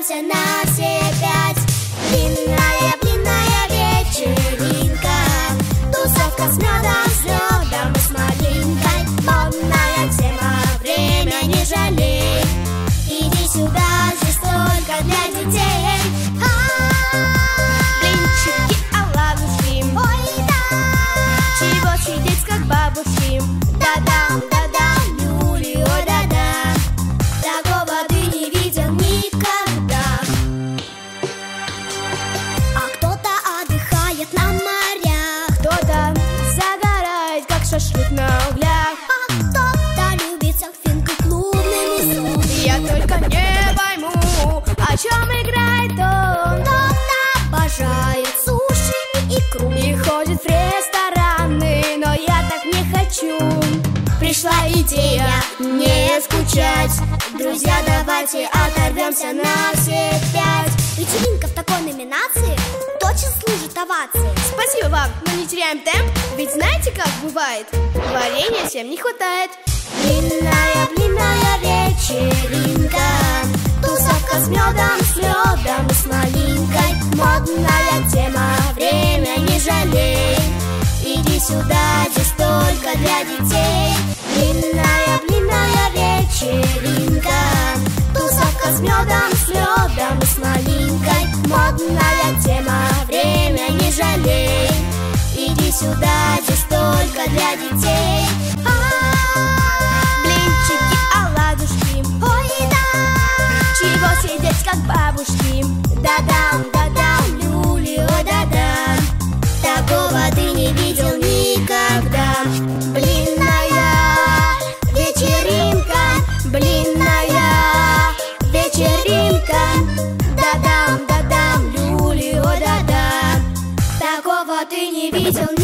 оторвемся на все пять. Длинная, длинная вечеринка, тусовка с медом, с лёдом и с малинкой. Модная тема, время не жалей. Иди сюда, здесь только для детей. Блинчики, оладушки, Ой, да! чего сидеть, как бабушки? Да-дам, да-дам, люли, ой, да-дам. Такого ты не видел никогда. А кто-то отдыхает на морях, Кто-то загорает, как шашлык на углях. а кто-то любит серфинг и клубный мусор. Я только не пойму, о чем играет он. Кто-то обожает суши и икру. И ходит в рестораны, но я так не хочу. Пришла идея не скучать. Друзья, давайте оторвемся на все пять. Вечеринка в такой номинации точно служит овации. Спасибо вам, но не теряем темп. Ведь знаете, как бывает? Варенья всем не хватает. Длинная, длинная вечеринка, тусовка с медом, с лёдом и с малинкой. Модная тема, время не жалей. Иди сюда, здесь только для детей. Длинная, длинная вечеринка, тусовка с медом, с лёдом и с малинкой. Модная тема, время не жалей. Иди сюда, здесь только для детей. Блинчики, оладушки, Ой, да! чего сидеть, как бабушки? Да-дам, да-дам, люли, ой, да-дам. Такого ты не видел никогда. Блинная вечеринка, блинная вечеринка. Да-дам, да-дам, люли, ой, да-дам. Такого ты не видел никогда.